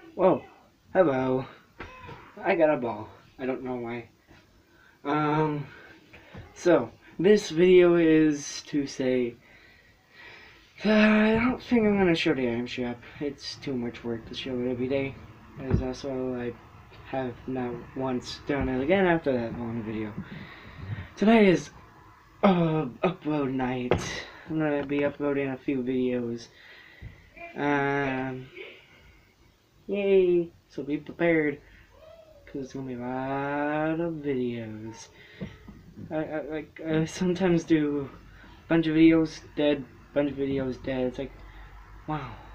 Whoa, hello. I got a ball. I don't know why. So this video is to say I don't think I'm gonna show the item shop. It's too much work to show it every day. As also I have not once done it again after that long video. Tonight is upload night. I'm gonna be uploading a few videos. Yay! So be prepared, cause it's gonna be a lot of videos. I sometimes do a bunch of videos dead, bunch of videos dead. It's like, wow,